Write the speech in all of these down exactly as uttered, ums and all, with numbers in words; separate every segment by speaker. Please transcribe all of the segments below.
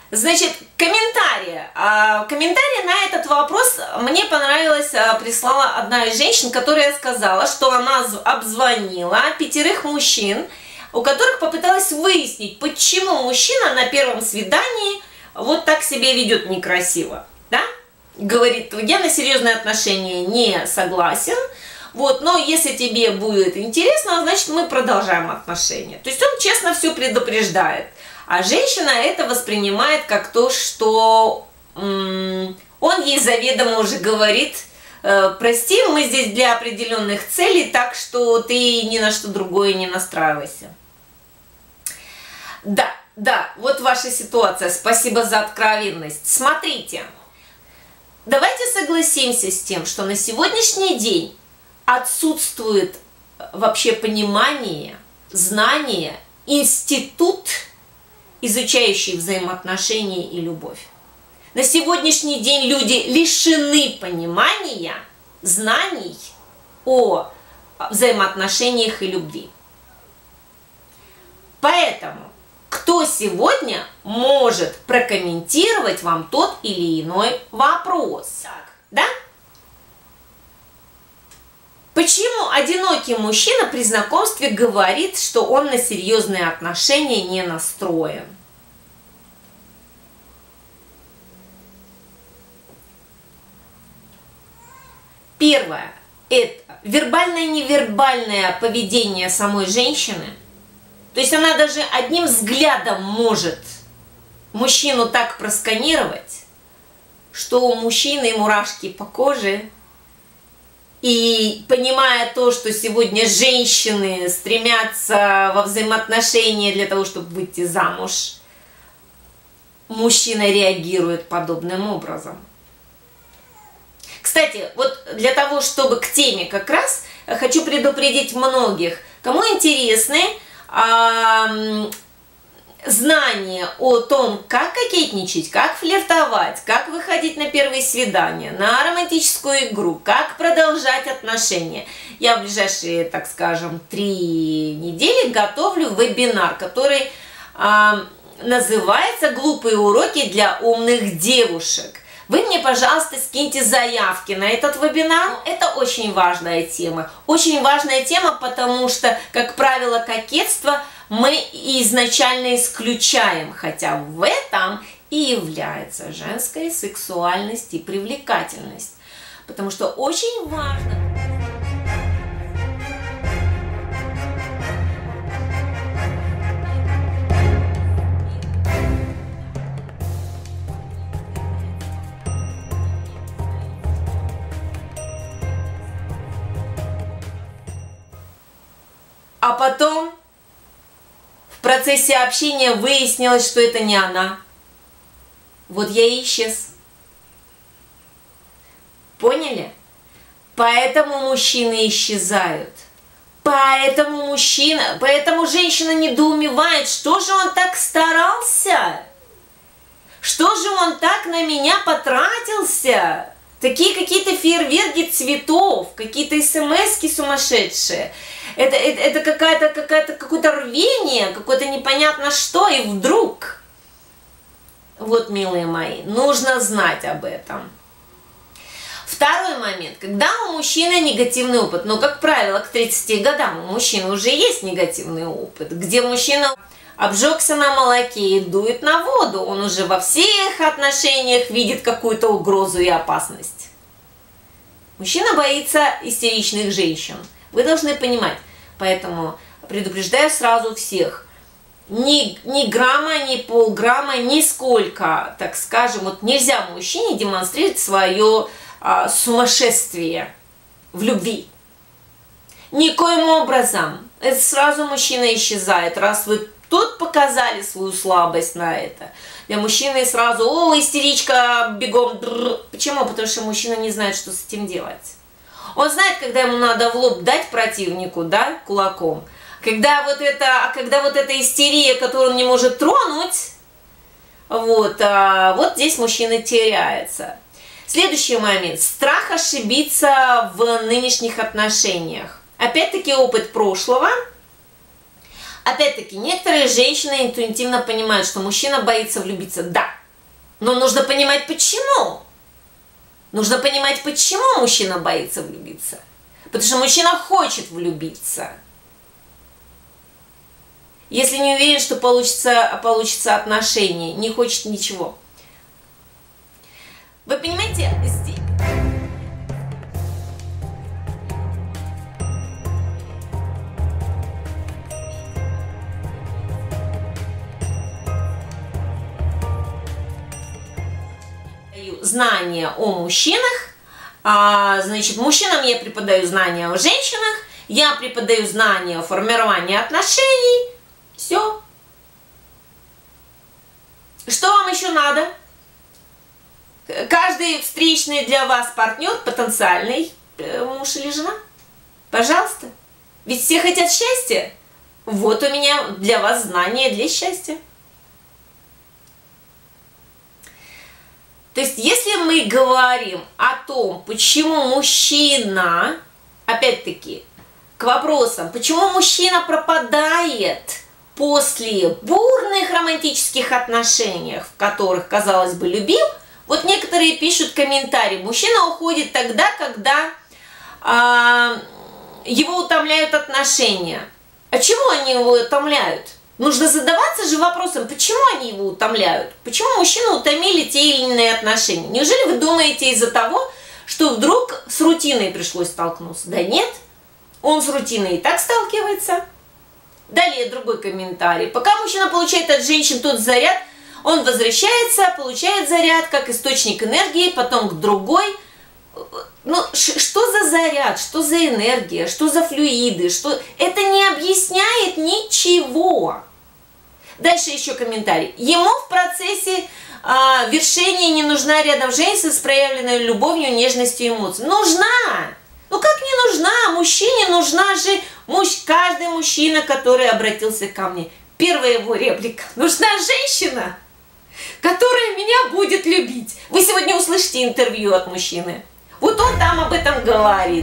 Speaker 1: Значит, комментарии. Комментарий на этот вопрос мне понравилось, прислала одна из женщин, которая сказала, что она обзвонила пятерых мужчин, у которых попыталась выяснить, почему мужчина на первом свидании вот так себя ведет некрасиво, да? Говорит, я на серьезные отношения не согласен, вот, но если тебе будет интересно, значит мы продолжаем отношения. То есть он честно все предупреждает. А женщина это воспринимает как то, что м он ей заведомо уже говорит, э, прости, мы здесь для определенных целей, так что ты ни на что другое не настраивайся. Да, да, вот ваша ситуация, спасибо за откровенность. Смотрите, давайте согласимся с тем, что на сегодняшний день отсутствует вообще понимание, знание, институт, изучающий взаимоотношения и любовь. На сегодняшний день люди лишены понимания, знаний о взаимоотношениях и любви. Поэтому, кто сегодня может прокомментировать вам тот или иной вопрос? Так, да? Почему одинокий мужчина при знакомстве говорит, что он на серьезные отношения не настроен? Первое – это вербальное-невербальное поведение самой женщины. То есть она даже одним взглядом может мужчину так просканировать, что у мужчины мурашки по коже. И понимая то, что сегодня женщины стремятся во взаимоотношения для того, чтобы выйти замуж, мужчина реагирует подобным образом. Кстати, вот для того, чтобы к теме как раз, хочу предупредить многих, кому интересны э, знания о том, как кокетничать, как флиртовать, как выходить на первые свидания, на романтическую игру, как продолжать отношения. Я в ближайшие, так скажем, три недели готовлю вебинар, который э, называется «Глупые уроки для умных девушек». Вы мне, пожалуйста, скиньте заявки на этот вебинар. Это очень важная тема. Очень важная тема, потому что, как правило, кокетство мы изначально исключаем, хотя в этом и является женская сексуальность и привлекательность. Потому что очень важно... А потом в процессе общения выяснилось, что это не она. Вот я и исчез. Поняли? Поэтому мужчины исчезают. Поэтому мужчина, поэтому женщина недоумевает, что же он так старался? Что же он так на меня потратился? Такие какие-то фейерверки цветов, какие-то смс-ки сумасшедшие. Это, это, это какая-то, какая-то, какое-то рвение, какое-то непонятно что, и вдруг. Вот, милые мои, нужно знать об этом. Второй момент, когда у мужчины негативный опыт, но, как правило, к тридцати годам у мужчины уже есть негативный опыт, где мужчина обжегся на молоке и дует на воду, он уже во всех отношениях видит какую-то угрозу и опасность. Мужчина боится истеричных женщин. Вы должны понимать, поэтому предупреждаю сразу всех, ни, ни грамма, ни полграмма, нисколько, так скажем, вот нельзя мужчине демонстрировать свое а, сумасшествие в любви. Никоим образом. Это сразу мужчина исчезает, раз вы тут показали свою слабость на это. Для мужчины сразу, о, истеричка, бегом. Дррр. Почему? Потому что мужчина не знает, что с этим делать. Он знает, когда ему надо в лоб дать противнику, да, кулаком. Когда вот это, когда вот эта истерия, которую он не может тронуть, вот, а, вот здесь мужчина теряется. Следующий момент. Страх ошибиться в нынешних отношениях. Опять-таки опыт прошлого. Опять-таки, некоторые женщины интуитивно понимают, что мужчина боится влюбиться. Да, Но нужно понимать, почему. Нужно понимать, почему мужчина боится влюбиться. Потому что мужчина хочет влюбиться. Если не уверен, что получится, получится отношения, не хочет ничего. Вы понимаете, здесь... знания о мужчинах, а, значит, мужчинам я преподаю знания о женщинах, я преподаю знания о формировании отношений, все. Что вам еще надо? Каждый встречный для вас партнер, потенциальный муж или жена, пожалуйста. Ведь все хотят счастья. Вот у меня для вас знания для счастья. То есть, если мы говорим о том, почему мужчина, опять-таки, к вопросам, почему мужчина пропадает после бурных романтических отношений, в которых, казалось бы, любил, вот некоторые пишут комментарии, мужчина уходит тогда, когда а, его утомляют отношения. А чего они его утомляют? Нужно задаваться же вопросом, почему они его утомляют? Почему мужчину утомили те или иные отношения? Неужели вы думаете из-за того, что вдруг с рутиной пришлось столкнуться? Да нет, он с рутиной и так сталкивается. Далее другой комментарий. Пока мужчина получает от женщин тот заряд, он возвращается, получает заряд как источник энергии, потом к другой. Ну, что за заряд, что за энергия, что за флюиды, что... Это не объясняет ничего. Дальше еще комментарий. Ему в процессе а, вершения не нужна рядом женщина с проявленной любовью, нежностью и эмоциями. Нужна! Ну как не нужна? Мужчине нужна же муж, каждый мужчина, который обратился ко мне. Первая его реплика. Нужна женщина, которая меня будет любить. Вы сегодня услышите интервью от мужчины. Вот он там об этом говорит.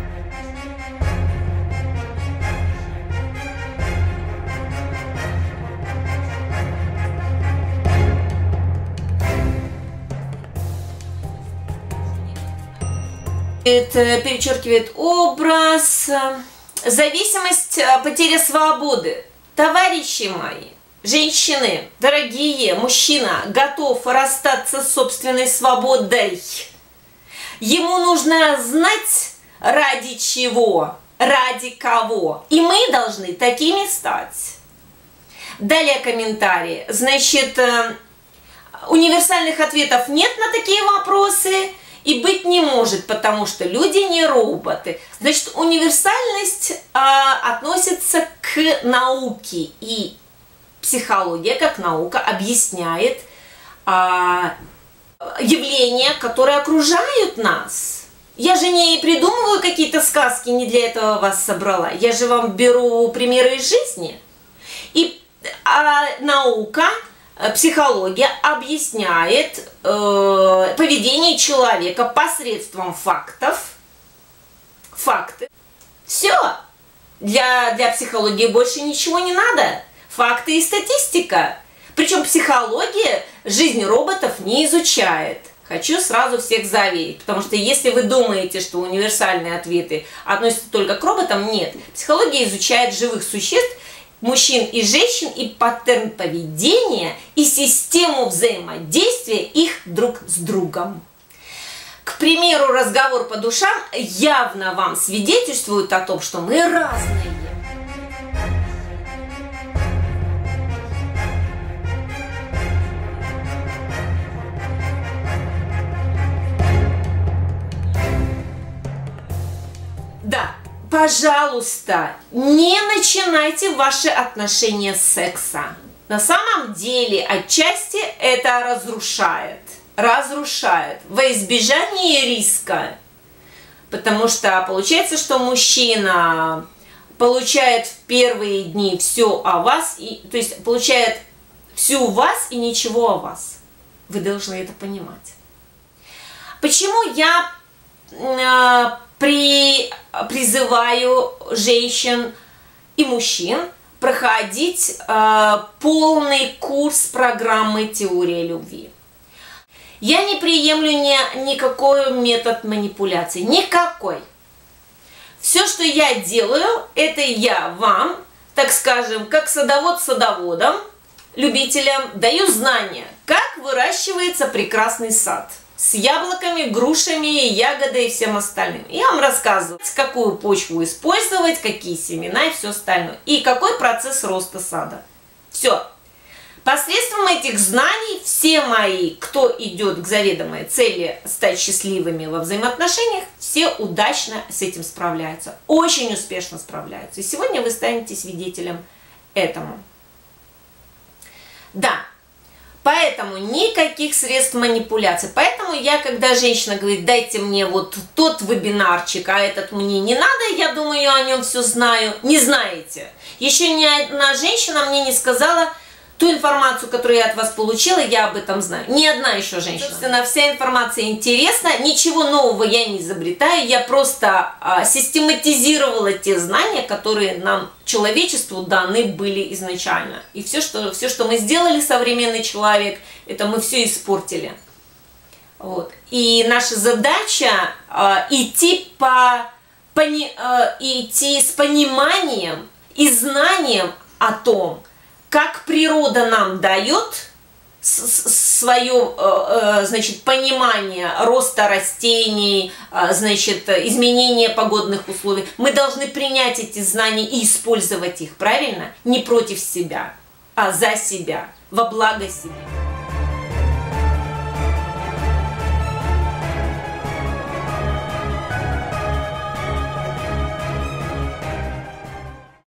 Speaker 1: Это перечеркивает образ. Зависимость, потеря свободы. Товарищи мои, женщины, дорогие, мужчина готов расстаться с собственной свободой. Ему нужно знать, ради чего, ради кого. И мы должны такими стать. Далее комментарии. Значит, универсальных ответов нет на такие вопросы и быть не может, потому что люди не роботы. Значит, универсальность а, относится к науке. И психология, как наука, объясняет а, явления, которые окружают нас. Я же не придумываю какие-то сказки, не для этого вас собрала. Я же вам беру примеры из жизни. И а, наука, психология объясняет э, поведение человека посредством фактов. Факты. Все. Для, для психологии больше ничего не надо. Факты и статистика. Причем психология жизнь роботов не изучает. Хочу сразу всех заверить, потому что если вы думаете, что универсальные ответы относятся только к роботам, нет. Психология изучает живых существ, мужчин и женщин, и паттерн поведения, и систему взаимодействия их друг с другом. К примеру, разговор по душам явно вам свидетельствует о том, что мы разные. Да, пожалуйста, не начинайте ваши отношения с секса. На самом деле, отчасти это разрушает. Разрушает. Во избежание риска. Потому что получается, что мужчина получает в первые дни все о вас, и, то есть получает всю вас и ничего о вас. Вы должны это понимать. Почему я э, при, призываю женщин и мужчин проходить э, полный курс программы «Теория любви»? Я не приемлю ни, никакой метод манипуляции, никакой. Все, что я делаю, это я вам, так скажем, как садовод садоводам, любителям, даю знания, как выращивается прекрасный сад. С яблоками, грушами, ягодой и всем остальным. Я вам рассказываю, какую почву использовать, какие семена и все остальное. И какой процесс роста сада. Все. Посредством этих знаний все мои, кто идет к заведомой цели стать счастливыми во взаимоотношениях, все удачно с этим справляются. Очень успешно справляются. И сегодня вы станете свидетелем этому. Да. Поэтому никаких средств манипуляции. Поэтому я, когда женщина говорит, дайте мне вот тот вебинарчик, а этот мне не надо, я думаю, я о нем все знаю. Не знаете. Еще ни одна женщина мне не сказала ту информацию, которую я от вас получила, я об этом знаю. Ни одна еще женщина. Собственно, вся информация интересна, ничего нового я не изобретаю, я просто а, систематизировала те знания, которые нам, человечеству, даны были изначально. И все, что, все, что мы сделали, современный человек, это мы все испортили. Вот. И наша задача а, идти, по, пони, а, идти с пониманием и знанием о том, как природа нам дает свое, значит, понимание роста растений, значит, изменения погодных условий. Мы должны принять эти знания и использовать их, правильно? Не против себя, а за себя, во благо себе.